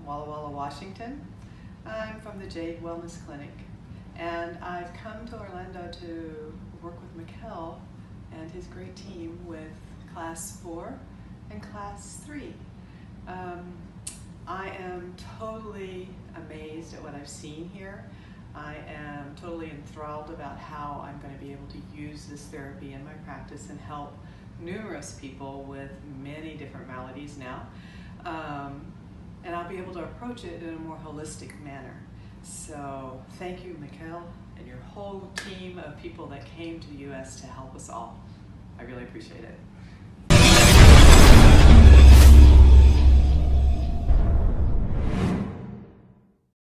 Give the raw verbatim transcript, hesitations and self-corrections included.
Walla Walla, Washington. I'm from the Jade Wellness Clinic, and I've come to Orlando to work with Mikkel and his great team with class four and class three. Um, I am totally amazed at what I've seen here. I am totally enthralled about how I'm going to be able to use this therapy in my practice and help numerous people with many different maladies now. Um, and I'll be able to approach it in a more holistic manner. So thank you, Mikkel, and your whole team of people that came to the U S to help us all. I really appreciate it.